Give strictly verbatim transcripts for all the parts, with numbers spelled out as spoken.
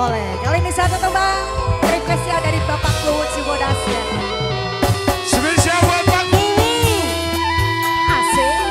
Boleh. Kali ini satu tembang requestnya dari Bapakku Cibodas ya. Spesial buat Bapakku. Asik.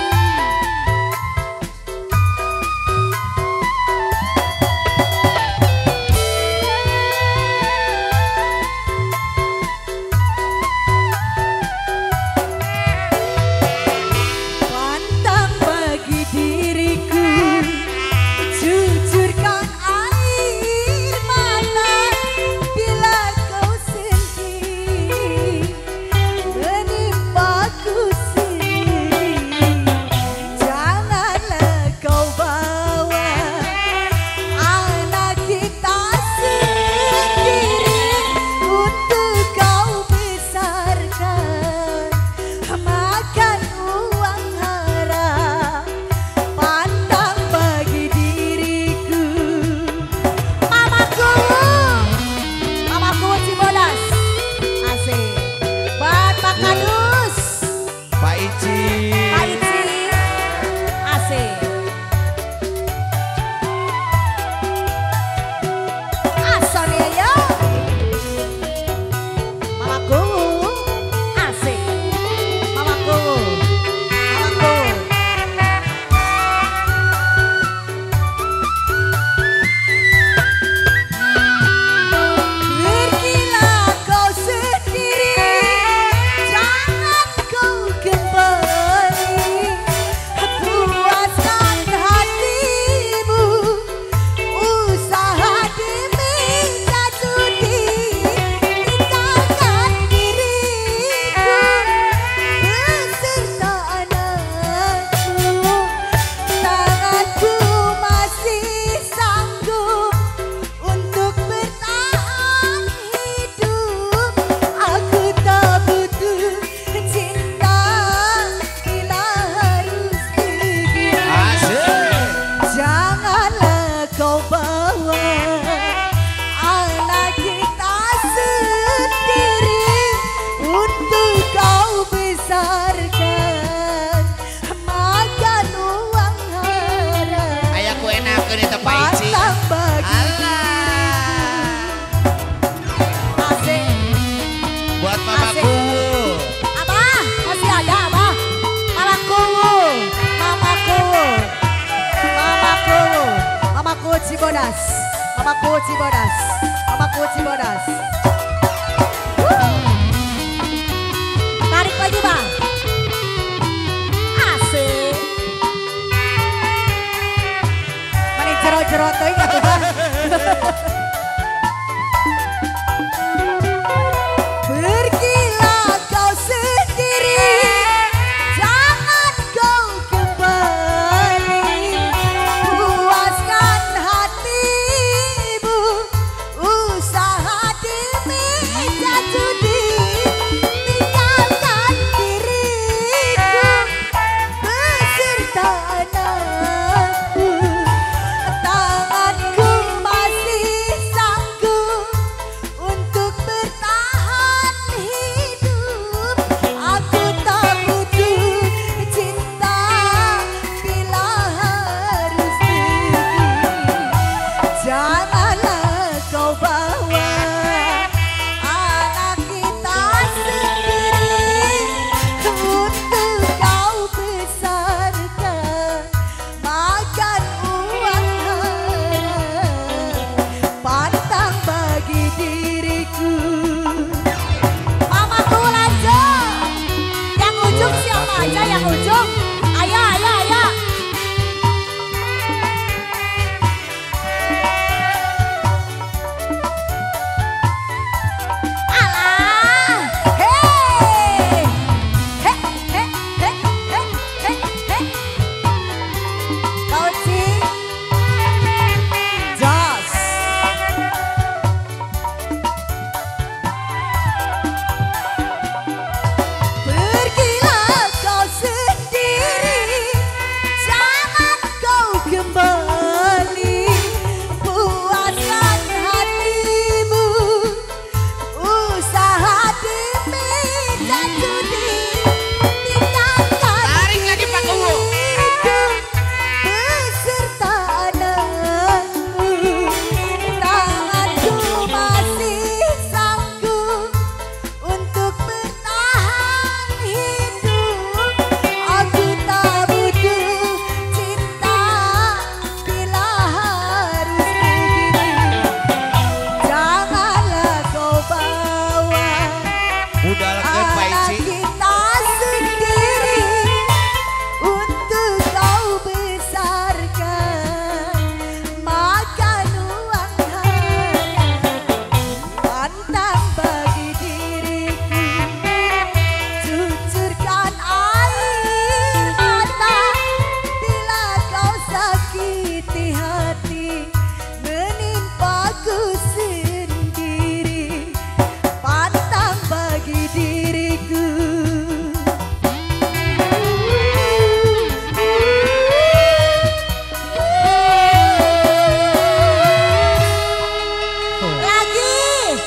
Pantang bagi diriku, jujurkan air mata bila kau sedih menimpaku sendiri. Janganlah kau bawa anak kita sendiri untuk kau besarkan, makan uang haram. Pandang bagi diriku, mamaku, mamaku Cibodas, asik. Buat Pak Kadus, Pak Ici. Pak Ici, asik. Asal ya, mamaku, asik. Mamaku, mamaku. Pergilah kau sendiri, jangan kau kembali. Puaskan hatimu, usaha demi judi. Tinggalkan diriku beserta anakku. Tanganku masih sanggup untuk bertahan hidup. Aku tak butuh cinta bila harus pergi. Asik. Janganlah kau bawa anak kita sendiri untuk kau besarkan, makan uang haram. Ayahku enak ke itu Pak Ici. Pantang bagi Allah. asik. Buat mamaku. Abah, masih ada abah. Mamaku, mamaku, mamaku, mamaku Cibodas, mamaku Cibodas, mamaku Cibodas. Wuh. Tarik lagi bang. Asik. Mani jerot-jerot tuh ya bang. Pergilah kau sendiri, jangan kau kembali. Puaskan hatimu, usaha demi judi. Tinggalkan diriku beserta anakku. Tanganku masih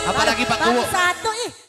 Apalagi Pak Baru Kuwo. satu ih.